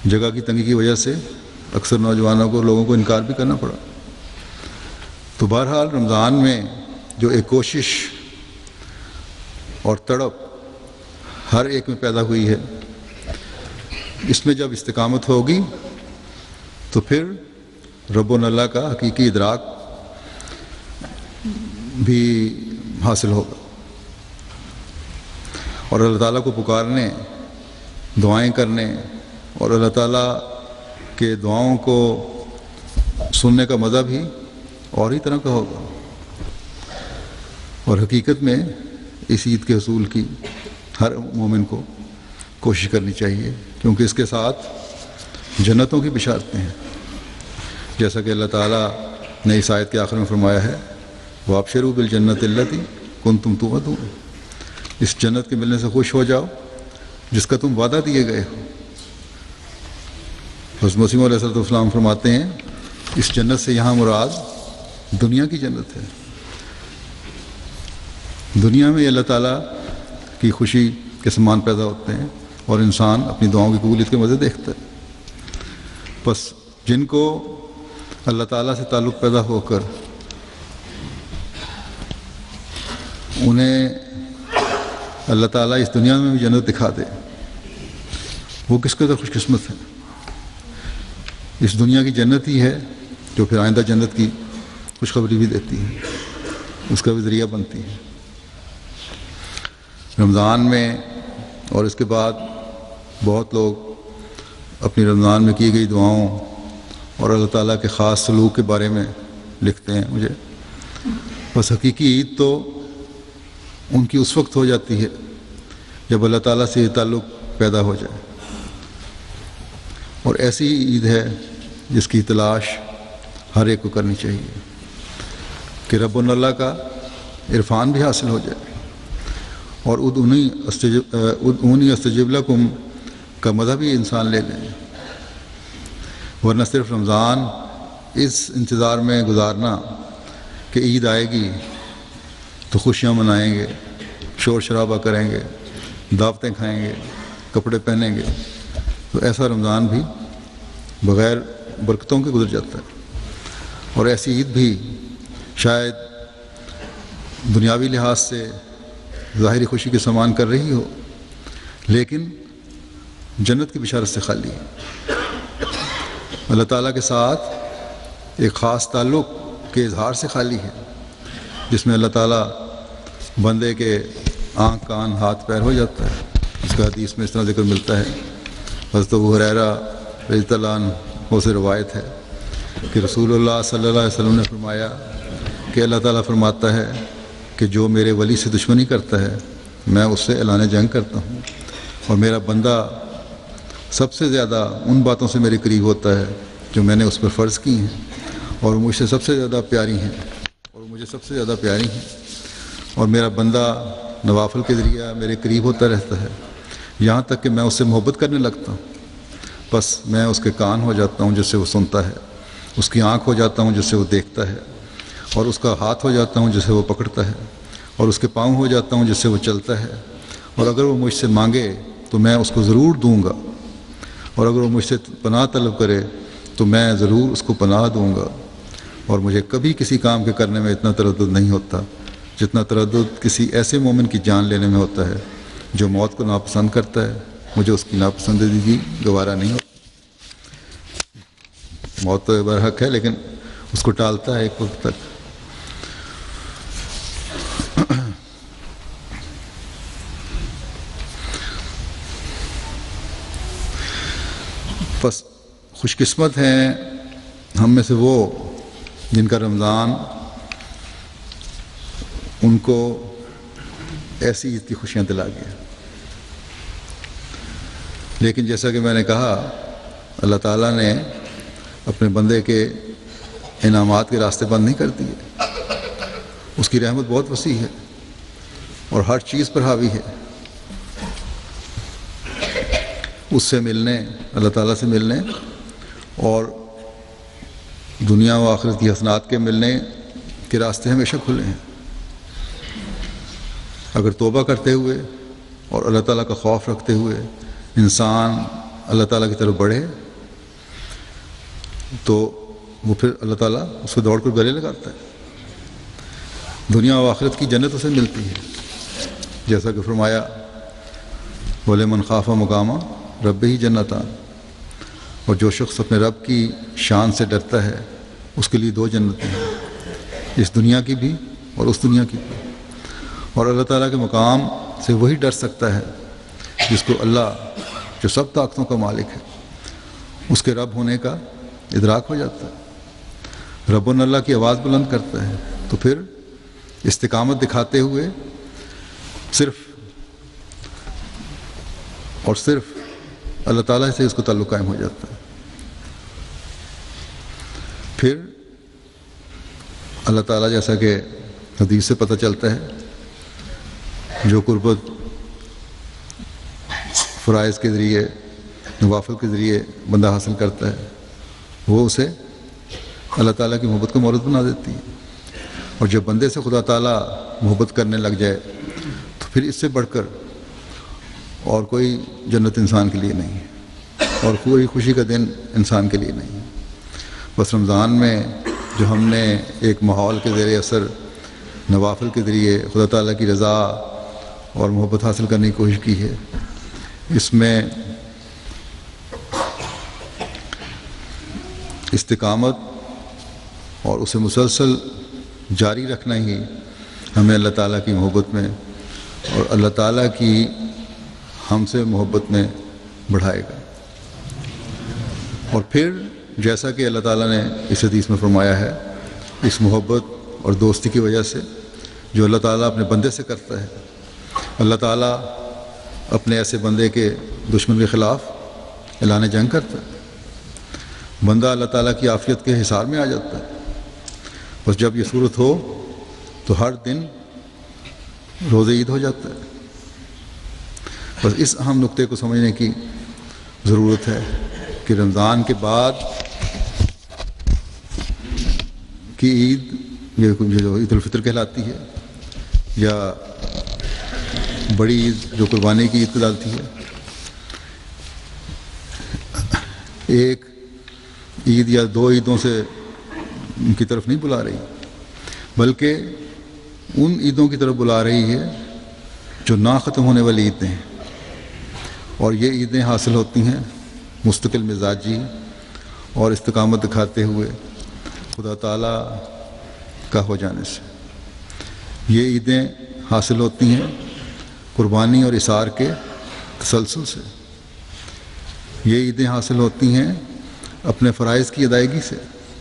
جگہ کی تنگی کی وجہ سے اکثر نوجوانوں کو لوگوں کو انکار بھی کرنا پڑا۔ تو بہرحال رمضان میں جو ایک کوشش اور تڑپ ہر ایک میں پیدا ہوئی ہے، اس میں جب استقامت ہوگی تو پھر رب اللہ کا حقیقی ادراک بھی حاصل ہوگا، اور اللہ تعالیٰ کو پکارنے، دعائیں کرنے اور اللہ تعالیٰ کے دعاؤں کو سننے کا مزہ بھی اور ہی طرح کا ہوگا۔ اور حقیقت میں اس عید کے حصول کی ہر مومن کو کوشش کرنی چاہیے، کیونکہ اس کے ساتھ جنتوں کی بشارتیں ہیں، جیسا کہ اللہ تعالیٰ نے اس آیت کے آخر میں فرمایا ہے وَأَبْشِرُوا بِالْجَنَّةِ الَّتِي كُنْتُمْ تُوعَدُونَ، اس جنت کے ملنے سے خوش ہو جاؤ جس کا تم وعدہ دیے گئے ہو۔ حضرت مسیح علیہ السلام فرماتے ہیں اس جنت سے یہاں مراد دنیا کی جنت ہے۔ دنیا میں اللہ تعالیٰ کی خوشی کے سامان پیدا ہوتے ہیں اور انسان اپنی دعاؤں کی قبولیت کے مزے دیکھتا ہے۔ بس جن کو اللہ تعالیٰ سے تعلق پیدا ہو کر انہیں اللہ تعالیٰ اس دنیا میں بھی جنت دکھا دے، وہ کس قدر خوش قسمت ہے۔ اس دنیا کی جنت ہی ہے جو پھر آئندہ جنت کی خوشخبری بھی دیتی ہے، اس کا بھی ذریعہ بنتی ہے۔ رمضان میں اور اس کے بعد بہت لوگ اپنی رمضان میں کی گئی دعاؤں اور اللہ تعالیٰ کے خاص سلوک کے بارے میں لکھتے ہیں مجھے۔ بس حقیقی عید تو ان کی اس وقت ہو جاتی ہے جب اللہ تعالیٰ سے یہ تعلق پیدا ہو جائے، اور ایسی عید ہے جس کی تلاش ہر ایک کو کرنی چاہیے کہ رب اللہ کا عرفان بھی حاصل ہو جائے، اور ادعونی استجب ادعونی استجب لکم کا مذہب بھی انسان لے لیں، ورنہ صرف رمضان اس انتظار میں گزارنا کہ عید آئے گی تو خوشیاں منائیں گے، شور شرابہ کریں گے، دعوتیں کھائیں گے، کپڑے پہنیں گے، تو ایسا رمضان بھی بغیر برکتوں کے گزر جاتا ہے۔ اور ایسی عید بھی شاید دنیاوی لحاظ سے ظاہری خوشی کے سامان کر رہی ہو، لیکن جنت کی بشارت سے خالی ہے، اللہ تعالیٰ کے ساتھ ایک خاص تعلق کے اظہار سے خالی ہے، جس میں اللہ تعالیٰ بندے کے آنکھ کان ہاتھ پیر ہو جاتا ہے۔ اس کا حدیث میں اس طرح ذکر ملتا ہے، حضرت ابو ہریرہ رضی اللہ عنہ سے روایت ہے کہ رسول اللہ صلی اللہ علیہ وسلم نے فرمایا کہ اللہ تعالیٰ فرماتا ہے کہ جو میرے ولی سے دشمنی کرتا ہے میں اس سے اعلان جنگ کرتا ہوں، اور میرا بندہ سب سے زیادہ ان باتوں سے میرے قریب ہوتا ہے جو میں نے اس پر فرض کی ہیں، اور مجھ سے سب سے زیادہ پیاری ہیں اور مجھے سب سے زیادہ پیاری ہیں، اور میرا بندہ نوافل کے ذریعہ میرے قریب ہوتا رہتا ہے یہاں تک کہ میں اس سے محبت کرنے لگتا ہوں۔ بس میں اس کے کان ہو جاتا ہوں جس سے وہ سنتا ہے، اس کی آنکھ ہو جاتا ہوں جس سے وہ دیکھتا ہے، اور اس کا ہاتھ ہو جاتا ہوں جس سے وہ پکڑتا ہے، اور اس کے پاؤں ہو جاتا ہوں جس سے وہ چلتا ہے، اور اگر وہ مجھ سے مانگے تو میں اس کو ضرور دوں گا، اور اگر وہ مجھ سے پناہ طلب کرے تو میں ضرور اس کو پناہ دوں گا، اور مجھے کبھی کسی کام کے کرنے میں اتنا تردد نہیں ہوتا جتنا تردد کسی ایسے مومن کی جان لینے میں ہوتا ہے جو موت کو ناپسند کرتا ہے۔ مجھے اس کی ناپسندیدگی گوارا نہیں ہوتی۔ موت تو برحق ہے لیکن اس کو ٹالتا ہے ایک وقت تک۔ بس خوش قسمت ہیں ہم میں سے وہ جن کا رمضان ان کو ایسی عید کی خوشیاں دلا گیا۔ لیکن جیسا کہ میں نے کہا اللہ تعالیٰ نے اپنے بندے کے انعامات کے راستے بند نہیں کر دیے، اس کی رحمت بہت وسیع ہے اور ہر چیز پر حاوی ہے۔ اس سے ملنے، اللہ تعالیٰ سے ملنے اور دنیا و آخرت کی حسنات کے ملنے کے راستے ہمیشہ کھلے ہیں، اگر توبہ کرتے ہوئے اور اللہ تعالیٰ کا خوف رکھتے ہوئے انسان اللہ تعالیٰ کی طرف بڑھے تو وہ پھر اللہ تعالیٰ اس کو دوڑ کر گلے لگاتا ہے. دنیا و آخرت کی جنت اسے ملتی ہے، جیسا کہ فرمایا وَلِمَنْ خَافَ مَقَامَ رَبِّهِ جَنَّتَانِ، اور جو شخص اپنے رب کی شان سے ڈرتا ہے اس کے لیے دو جنتیں ہیں، اس دنیا کی بھی اور اس دنیا کی بھی. اور اللہ تعالیٰ کے مقام سے وہی ڈر سکتا ہے جس کو اللہ جو سب طاقتوں کا مالک ہے اس کے رب ہونے کا ادراک ہو جاتا ہے. رب اللہ کی آواز بلند کرتا ہے تو پھر استقامت دکھاتے ہوئے صرف اور صرف اللہ تعالیٰ سے اس کو تعلق قائم ہو جاتا ہے. پھر اللہ تعالیٰ جیسا کہ حدیث سے پتہ چلتا ہے جو قربت فرائض کے ذریعے نوافل کے ذریعے بندہ حاصل کرتا ہے وہ اسے اللہ تعالیٰ کی محبت کا مورد بنا دیتی ہے. اور جب بندے سے خدا تعالیٰ محبت کرنے لگ جائے تو پھر اس سے بڑھ کر اور کوئی جنت انسان کے لیے نہیں ہے اور کوئی خوشی کا دن انسان کے لیے نہیں ہے. بس رمضان میں جو ہم نے ایک ماحول کے زیر اثر نوافل کے ذریعے خدا تعالیٰ کی رضا اور محبت حاصل کرنے کی کوشش کی ہے، اس میں استقامت اور اسے مسلسل جاری رکھنا ہی ہمیں اللہ تعالیٰ کی محبت میں اور اللہ تعالیٰ کی ہم سے محبت میں بڑھائے گا. اور پھر جیسا کہ اللہ تعالیٰ نے اس حدیث میں فرمایا ہے، اس محبت اور دوستی کی وجہ سے جو اللہ تعالیٰ اپنے بندے سے کرتا ہے، اللہ تعالیٰ اپنے ایسے بندے کے دشمن کے خلاف اعلان جنگ کرتا ہے. بندہ اللہ تعالیٰ کی عافیت کے حصار میں آ جاتا ہے. بس جب یہ صورت ہو تو ہر دن روزہ عید ہو جاتا ہے. بس اس اہم نقطے کو سمجھنے کی ضرورت ہے کہ رمضان کے بعد کی عید یہ جو عید الفطر کہلاتی ہے یا بڑی عید جو قربانی کی عید کہلاتی ہے، ایک عید یا دو عیدوں سے ان کی طرف نہیں بلا رہی بلکہ ان عیدوں کی طرف بلا رہی ہے جو نہ ختم ہونے والی عیدیں ہیں. اور یہ عیدیں حاصل ہوتی ہیں مستقل مزاجی اور استقامت دکھاتے ہوئے خدا تعالیٰ کا ہو جانے سے. یہ عیدیں حاصل ہوتی ہیں قربانی اور اثار کے تسلسل سے. یہ عیدیں حاصل ہوتی ہیں اپنے فرائض کی ادائیگی سے.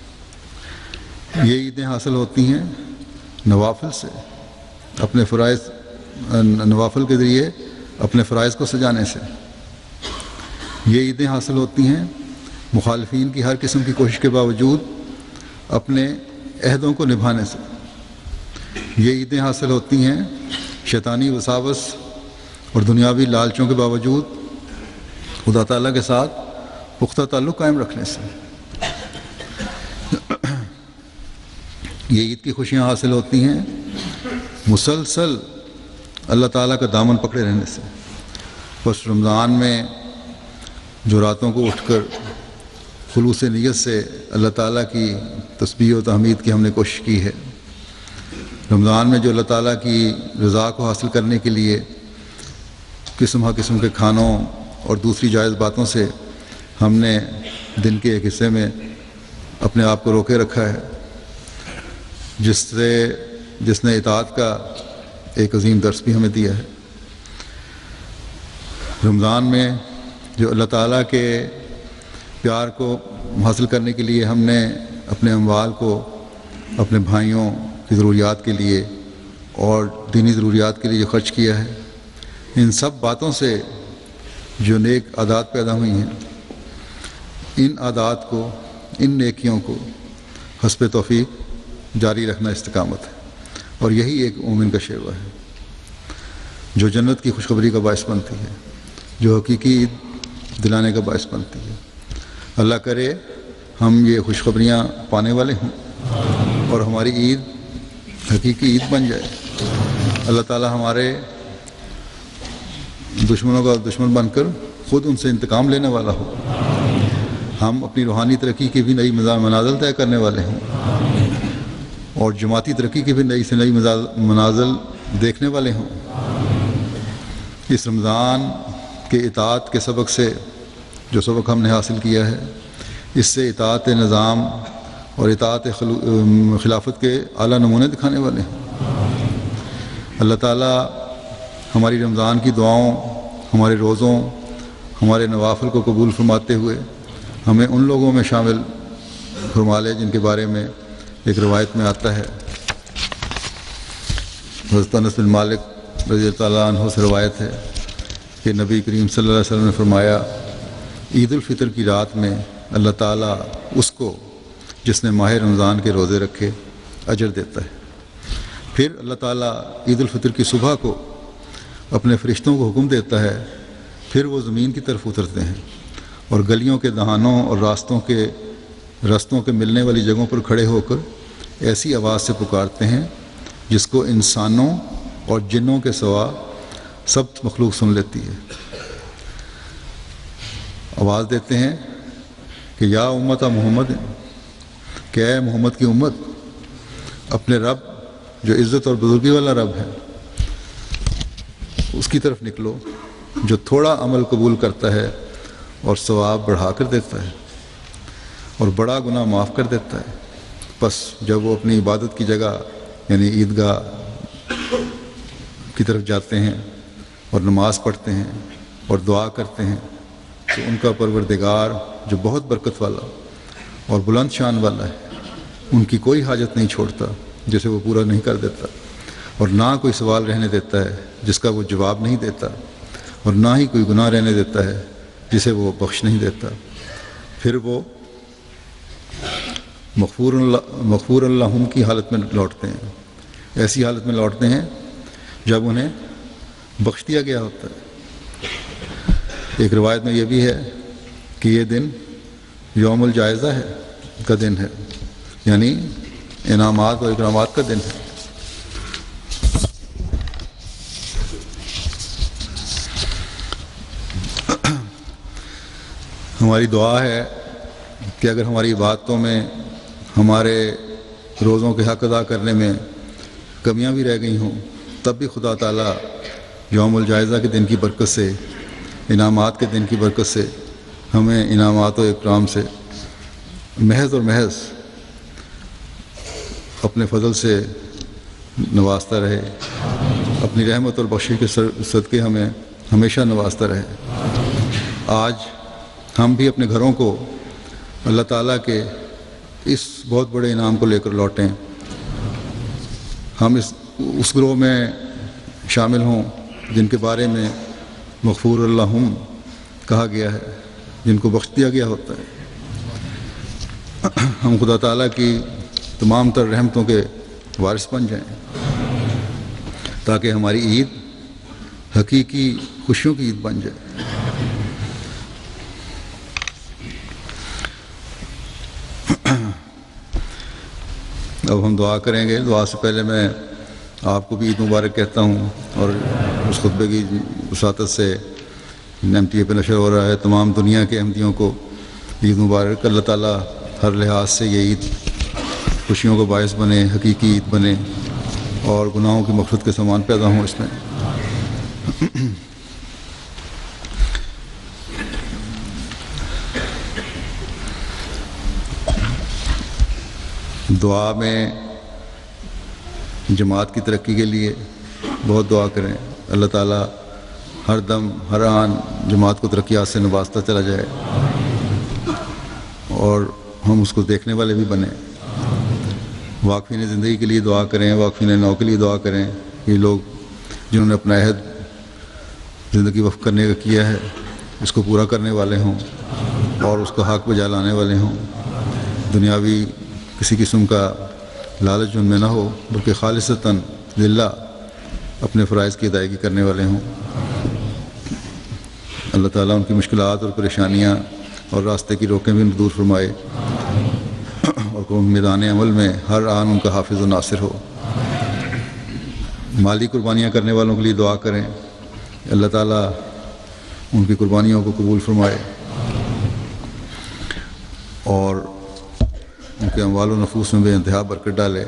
یہ عیدیں حاصل ہوتی ہیں نوافل سے، اپنے فرائض نوافل کے ذریعے اپنے فرائض کو سجانے سے. یہ عیدیں حاصل ہوتی ہیں مخالفین کی ہر قسم کی کوشش کے باوجود اپنے عہدوں کو نبھانے سے. یہ عیدیں حاصل ہوتی ہیں شیطانی وساوس اور دنیاوی لالچوں کے باوجود خدا تعالیٰ کے ساتھ پختہ تعلق قائم رکھنے سے. یہ عید کی خوشیاں حاصل ہوتی ہیں مسلسل اللہ تعالیٰ کا دامن پکڑے رہنے سے. بس رمضان میں جو راتوں کو اٹھ کر خلوص نیت سے اللہ تعالیٰ کی تسبیح و تحمید کی ہم نے کوشش کی ہے، رمضان میں جو اللہ تعالیٰ کی رضا کو حاصل کرنے کے لیے قسم ہا قسم کے کھانوں اور دوسری جائز باتوں سے ہم نے دن کے ایک حصے میں اپنے آپ کو روکے رکھا ہے، جس سے جس نے اطاعت کا ایک عظیم درس بھی ہمیں دیا ہے. رمضان میں جو اللہ تعالیٰ کے پیار کو حاصل کرنے کے لیے ہم نے اپنے اموال کو اپنے بھائیوں کی ضروریات کے لیے اور دینی ضروریات کے لیے جو خرچ کیا ہے، ان سب باتوں سے جو نیک عادات پیدا ہوئی ہیں، ان عادات کو، ان نیکیوں کو حسب توفیق جاری رکھنا استقامت ہے. اور یہی ایک مومن کا شیوہ ہے جو جنت کی خوشخبری کا باعث بنتی ہے، جو حقیقی عید دلانے کا باعث بنتی ہے. اللہ کرے ہم یہ خوشخبریاں پانے والے ہوں اور ہماری عید حقیقی عید بن جائے. اللہ تعالی ہمارے دشمنوں کا دشمن بن کر خود ان سے انتقام لینے والا ہو، ہم اپنی روحانی ترقی کی بھی نئی منازل طے کرنے والے ہوں، اور جماعتی ترقی کی بھی نئی سے نئی منازل دیکھنے والے ہوں۔ اس رمضان کے اطاعت کے سبق سے جو سبق ہم نے حاصل کیا ہے، اس سے اطاعت نظام اور اطاعت خلافت کے اعلیٰ نمونے دکھانے والے ہیں۔ اللہ تعالیٰ ہماری رمضان کی دعاؤں، ہمارے روزوں، ہمارے نوافل کو قبول فرماتے ہوئے ہمیں ان لوگوں میں شامل فرما لے جن کے بارے میں ایک روایت میں آتا ہے، حضرت انس بن مالک رضی اللہ تعالیٰ عنہ سے روایت ہے کہ نبی کریم صلی اللہ علیہ وسلم نے فرمایا، عید الفطر کی رات میں اللہ تعالیٰ اس کو جس نے ماہ رمضان کے روزے رکھے اجر دیتا ہے۔ پھر اللہ تعالیٰ عید الفطر کی صبح کو اپنے فرشتوں کو حکم دیتا ہے، پھر وہ زمین کی طرف اترتے ہیں اور گلیوں کے دہانوں اور راستوں کے رستوں کے ملنے والی جگہوں پر کھڑے ہو کر ایسی آواز سے پکارتے ہیں جس کو انسانوں اور جنوں کے سوا سب مخلوق سن لیتی ہے۔ آواز دیتے ہیں کہ یا امت محمد، کہ اے محمد کی امت، اپنے رب جو عزت اور بزرگی والا رب ہے اس کی طرف نکلو، جو تھوڑا عمل قبول کرتا ہے اور ثواب بڑھا کر دیتا ہے اور بڑا گناہ معاف کر دیتا ہے۔ بس جب وہ اپنی عبادت کی جگہ یعنی عیدگاہ کی طرف جاتے ہیں اور نماز پڑھتے ہیں اور دعا کرتے ہیں تو ان کا پروردگار جو بہت برکت والا اور بلند شان والا ہے، ان کی کوئی حاجت نہیں چھوڑتا جسے وہ پورا نہیں کر دیتا، اور نہ کوئی سوال رہنے دیتا ہے جس کا وہ جواب نہیں دیتا، اور نہ ہی کوئی گناہ رہنے دیتا ہے جسے وہ بخش نہیں دیتا۔ پھر وہ مغفور اللہ مغفور اللہم کی حالت میں لوٹتے ہیں، ایسی حالت میں لوٹتے ہیں جب انہیں بخش دیا گیا ہوتا ہے۔ ایک روایت میں یہ بھی ہے کہ یہ دن یوم الجائزہ ہے کا دن ہے، یعنی انعامات اور اکرامات کا دن ہے۔ ہماری دعا ہے کہ اگر ہماری عبادتوں میں، ہمارے روزوں کے حق ادا کرنے میں کمیاں بھی رہ گئی ہوں، تب بھی خدا تعالیٰ یوم الجائزہ کے دن کی برکت سے، انعامات کے دن کی برکت سے ہمیں انعامات و اکرام سے محض اور محض اپنے فضل سے نوازتا رہے، اپنی رحمت اور بخشش کے صدقے ہمیں ہمیشہ نوازتا رہے۔ آج ہم بھی اپنے گھروں کو اللہ تعالیٰ کے اس بہت بڑے انعام کو لے کر لوٹیں، ہم اس اس گروہ میں شامل ہوں جن کے بارے میں مغفور اللہم کہا گیا ہے، جن کو بخش دیا گیا ہوتا ہے۔ ہم خدا تعالیٰ کی تمام تر رحمتوں کے وارث بن جائیں تاکہ ہماری عید حقیقی خوشیوں کی عید بن جائے۔ اب ہم دعا کریں گے۔ دعا سے پہلے میں آپ کو بھی عید مبارک کہتا ہوں، اور اس خطبے کی وساطت سے ایم ٹی اے پہ نشر ہو رہا ہے، تمام دنیا کے احمدیوں کو عید مبارک۔ اللہ تعالیٰ ہر لحاظ سے یہ عید خوشیوں کا باعث بنے، حقیقی عید بنے، اور گناہوں کی مغفرت کے سامان پیدا ہوں اس میں۔ دعا میں جماعت کی ترقی کے لیے بہت دعا کریں، اللہ تعالیٰ ہر دم ہر آن جماعت کو ترقیات سے نوازتا چلا جائے اور ہم اس کو دیکھنے والے بھی بنیں۔ واقفین زندگی کے لیے دعا کریں، واقفین نو کے لیے دعا کریں، یہ لوگ جنہوں نے اپنا عہد زندگی وقف کرنے کا کیا ہے اس کو پورا کرنے والے ہوں اور اس کا حق بجا لانے والے ہوں، دنیاوی کسی قسم کا لالچ ان میں نہ ہو بلکہ خالصتاً للہ اپنے فرائض کی ادائیگی کرنے والے ہوں۔ اللہ تعالیٰ ان کی مشکلات اور پریشانیاں اور راستے کی روکیں بھی دور فرمائے اور میدان عمل میں ہر آن ان کا حافظ و ناصر ہو۔ مالی قربانیاں کرنے والوں کے لیے دعا کریں، اللہ تعالیٰ ان کی قربانیوں کو قبول فرمائے اور ان کے اموال و نفوس میں بے انتہا برکت ڈالے۔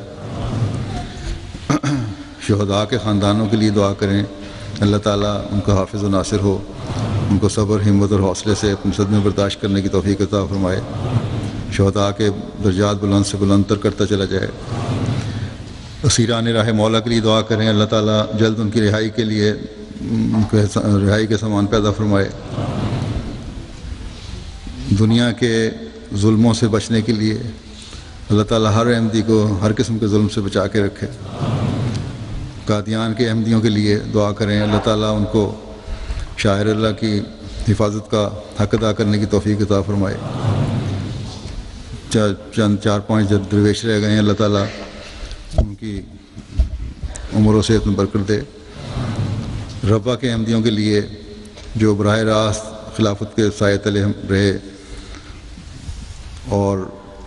شہداء کے خاندانوں کے لیے دعا کریں، اللہ تعالیٰ ان کا حافظ و ناصر ہو، ان کو صبر، ہمت اور حوصلے سے اپنے صدمے برداشت کرنے کی توفیق عطا فرمائے، شہداء کے درجات بلند سے بلند تر کرتا چلا جائے۔ اسیران راہ مولا کے لیے دعا کریں، اللہ تعالیٰ جلد ان کی رہائی کے لیے ان کے رہائی کے سامان پیدا فرمائے۔ دنیا کے ظلموں سے بچنے کے لیے اللہ تعالیٰ ہر احمدی کو ہر قسم کے ظلم سے بچا کے رکھے۔ قادیان کے احمدیوں کے لیے دعا کریں، اللہ تعالیٰ ان کو شاعر اللہ کی حفاظت کا حق ادا کرنے کی توفیق عطا فرمائے۔ چند چار پانچ درویش رہ گئے ہیں، اللہ تعالیٰ ان کی عمر و صحت میں برکت دے۔ ربا کے احمدیوں کے لیے جو براہ راست خلافت کے سائے تلے رہے اور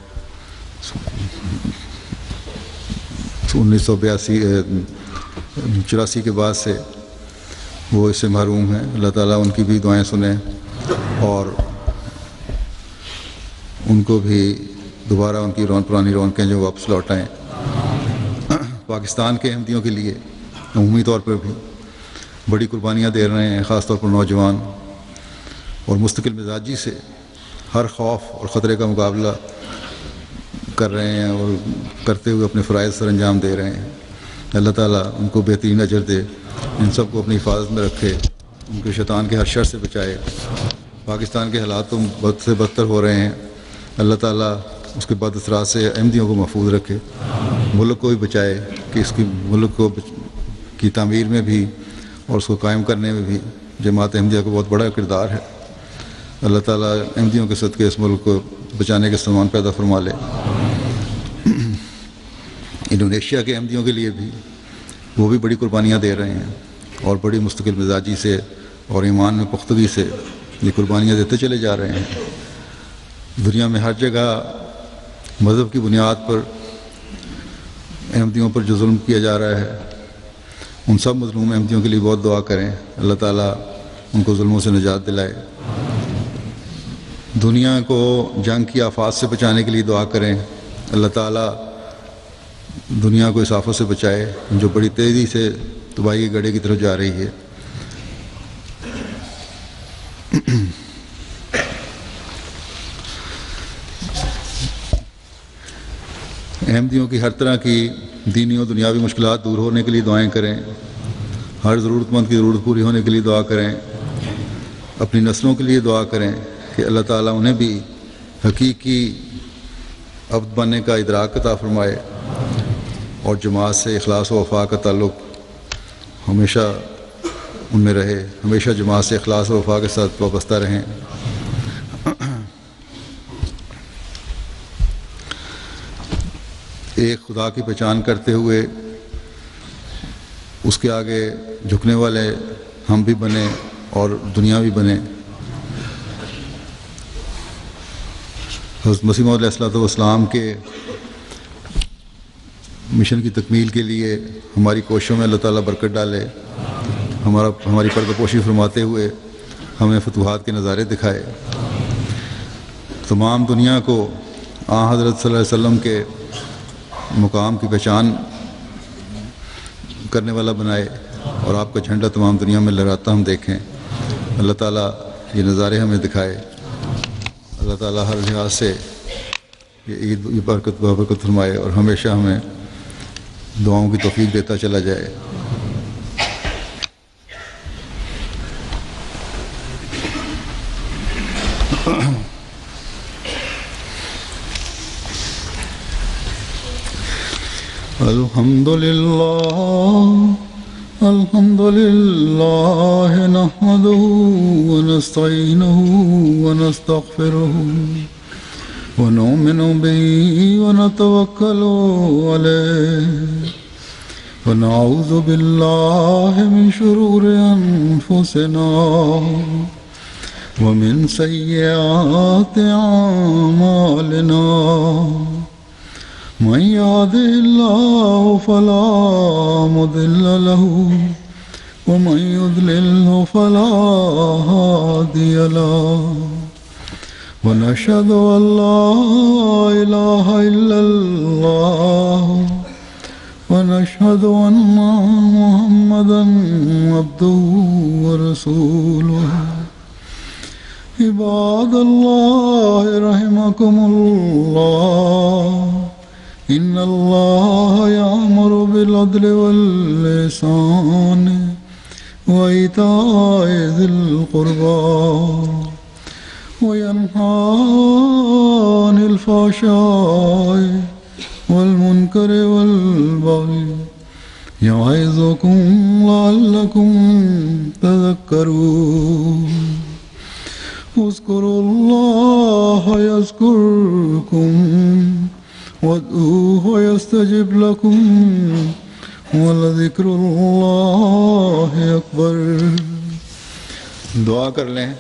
انیس سو بیاسی چوراسی کے بعد سے وہ اس سے محروم ہیں، اللہ تعالیٰ ان کی بھی دعائیں سنیں اور ان کو بھی دوبارہ ان کی رون پرانی رونقیں جو واپس لوٹائیں۔ پاکستان کے احمدیوں کے لیے عمومی طور پر بھی بڑی قربانیاں دے رہے ہیں، خاص طور پر نوجوان، اور مستقل مزاجی سے ہر خوف اور خطرے کا مقابلہ کر رہے ہیں اور کرتے ہوئے اپنے فرائض سر انجام دے رہے ہیں۔ اللہ تعالیٰ ان کو بہترین اجر دے، ان سب کو اپنی حفاظت میں رکھے، ان کے شیطان کے ہر شر سے بچائے۔ پاکستان کے حالات تو بد سے بدتر ہو رہے ہیں، اللہ تعالیٰ اس کے بد اثرات سے احمدیوں کو محفوظ رکھے، ملک کو بھی بچائے کہ اس کی ملک کو کی تعمیر میں بھی اور اس کو قائم کرنے میں بھی جماعت احمدیہ کو بہت بڑا کردار ہے۔ اللہ تعالیٰ احمدیوں کے صدقے اس ملک کو بچانے کے سامان پیدا فرما لے۔ انڈونیشیا کے احمدیوں کے لیے بھی وہ بھی بڑی قربانیاں دے رہے ہیں اور بڑی مستقل مزاجی سے اور ایمان میں پختگی سے یہ قربانیاں دیتے چلے جا رہے ہیں۔ دنیا میں ہر جگہ مذہب کی بنیاد پر احمدیوں پر جو ظلم کیا جا رہا ہے، ان سب مظلوم احمدیوں کے لیے بہت دعا کریں، اللہ تعالیٰ ان کو ظلموں سے نجات دلائے۔ دنیا کو جنگ کی آفات سے بچانے کے لیے دعا کریں، اللہ تعالیٰ دنیا کو اس آفت سے بچائے جو بڑی تیزی سے تباہی کے گڑھے کی طرف جا رہی ہے۔ احمدیوں کی ہر طرح کی دینی و دنیاوی مشکلات دور ہونے کے لیے دعائیں کریں، ہر ضرورت مند کی ضرورت پوری ہونے کے لیے دعا کریں، اپنی نسلوں کے لیے دعا کریں کہ اللہ تعالیٰ انہیں بھی حقیقی عبد بننے کا ادراک عطا فرمائے اور جماعت سے اخلاص و وفا کا تعلق ہمیشہ ان میں رہے، ہمیشہ جماعت سے اخلاص و وفا کے ساتھ وابستہ رہیں۔ ایک خدا کی پہچان کرتے ہوئے اس کے آگے جھکنے والے ہم بھی بنیں اور دنیا بھی بنے۔ حضرت مسیح موعود علیہ الصلوۃ والسلام کے مشن کی تکمیل کے لیے ہماری کوششوں میں اللہ تعالیٰ برکت ڈالے، ہمارا ہماری پردہ پوشی فرماتے ہوئے ہمیں فتوحات کے نظارے دکھائے، تمام دنیا کو آن حضرت صلی اللہ علیہ وسلم کے مقام کی پہچان کرنے والا بنائے اور آپ کا جھنڈا تمام دنیا میں لہراتا ہم دیکھیں۔ اللہ تعالیٰ یہ نظارے ہمیں دکھائے، اللہ تعالیٰ ہر لحاظ سے یہ عید یہ برکت برکت فرمائے اور ہمیشہ ہمیں دعاؤں کی توفیق دیتا چلا جائے۔ الحمد للہ الحمد للہ نحمده ونستعینه ونستغفره ونؤمن به ونتوکل علیہ ونعوذ باللہ من شرور انفسنا ومن سیئات اعمالنا من يهده الله فلا مضل له ومن يضلله فلا هادي له ونشهد أن لا إله إلا الله ونشهد أن محمدا عبده ورسوله عباد الله رحمكم الله إن الله يأمر بالعدل والإحسان وإيتاء ذي القربى وينهى عن الفحشاء والمنكر والبغي يعظكم لعلكم تذكرون اذكروا الله يذكركم وادعوه يستجب لكم ولذكر اللہ اکبر. دعا کر لیں.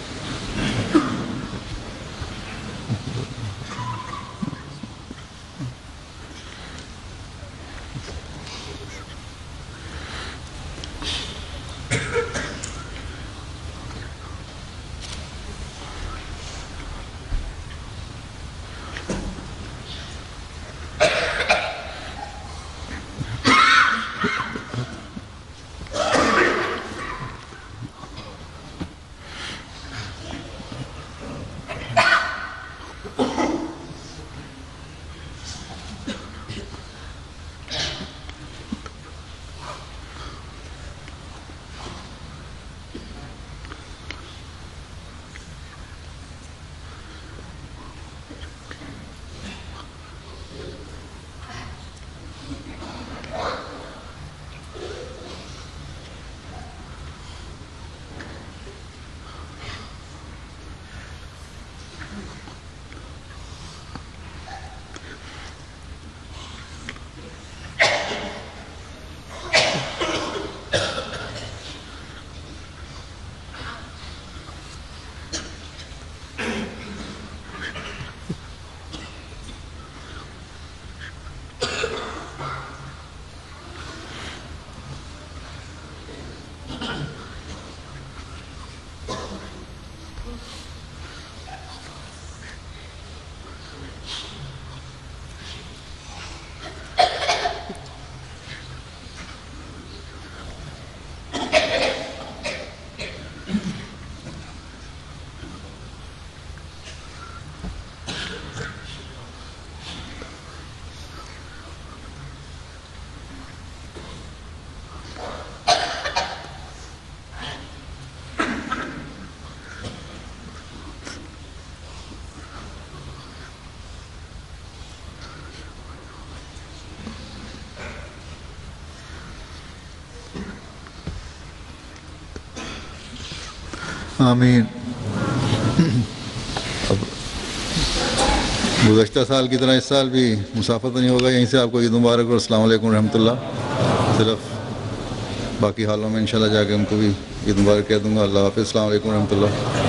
آمین. اب گزشتہ سال کی طرح اس سال بھی مسافت نہیں ہوگا. یہیں سے آپ کو عید مبارک اور السلام علیکم ورحمۃ اللہ. صرف باقی حالوں میں انشاءاللہ جا کے ان کو بھی عید مبارک کہہ دوں گا. اللہ حافظ. السلام علیکم ورحمۃ اللہ.